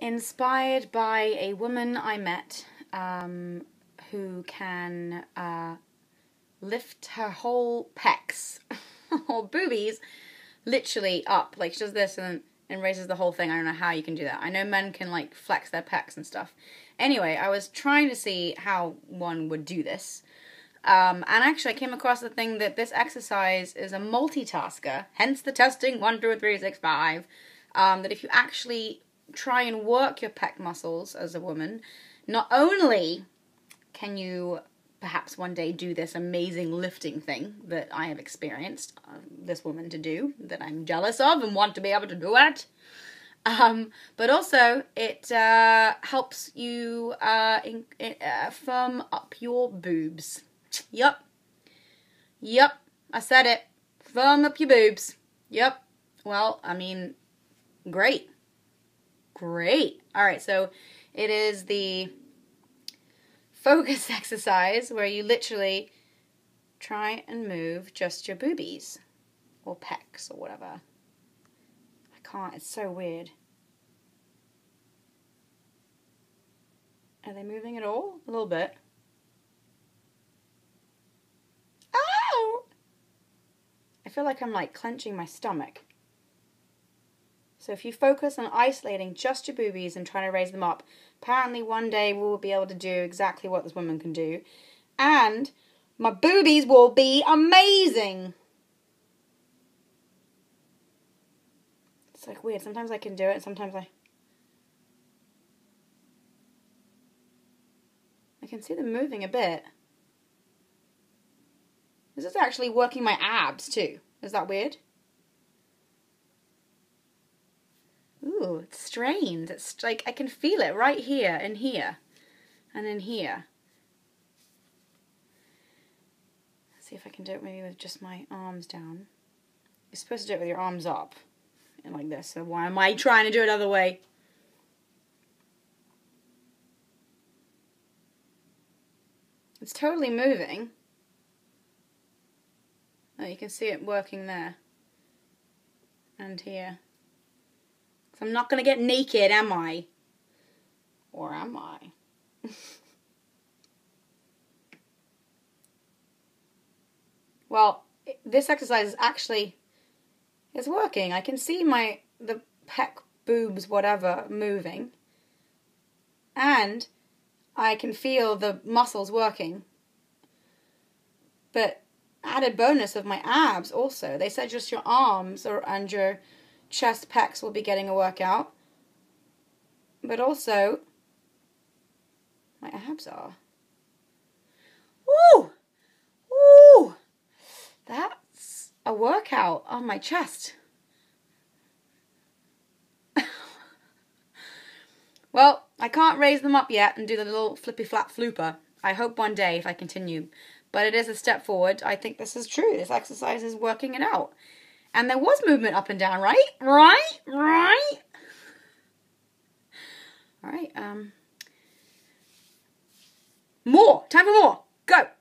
inspired by a woman I met who can lift her whole pecs or boobies literally up. Like, she does this and raises the whole thing. I don't know how you can do that. I know men can, like, flex their pecs and stuff. Anyway, I was trying to see how one would do this. And actually I came across the thing that this exercise is a multitasker, hence the testing 1, 2, 3, 6, 5. That if you actually try and work your pec muscles as a woman, not only can you perhaps one day do this amazing lifting thing that I have experienced this woman to do, that I'm jealous of and want to be able to do it, but also it helps you firm up your boobs. Yup, I said it. Firm up your boobs. Yup. Well, I mean, great. Alright, so it is the focus exercise where you literally try and move just your boobies. Or pecs or whatever. I can't, it's so weird. Are they moving at all? A little bit. I feel like I'm like clenching my stomach. So if you focus on isolating just your boobies and trying to raise them up, apparently one day we will be able to do exactly what this woman can do. And my boobies will be amazing. It's like weird. Sometimes I can do it and sometimes I can see them moving a bit. This is actually working my abs too. Is that weird? Ooh, it's strained. It's like I can feel it right here and here and in here. Let's see if I can do it maybe with just my arms down. You're supposed to do it with your arms up and like this. So why am I trying to do it the other way? It's totally moving. Oh, you can see it working there. And here. So I'm not going to get naked, am I? Or am I? Well, this exercise is actually, it's working. I can see the pec, boobs, whatever, moving. And I can feel the muscles working. But added bonus of my abs also. They said just your arms and your chest pecs will be getting a workout. But also, my abs are. Woo! Woo! That's a workout on my chest. Well, I can't raise them up yet and do the little flippy flap flooper. I hope one day if I continue. But it is a step forward. I think this is true. This exercise is working it out. And there was movement up and down, right? Right? Alright, more. Time for more. Go.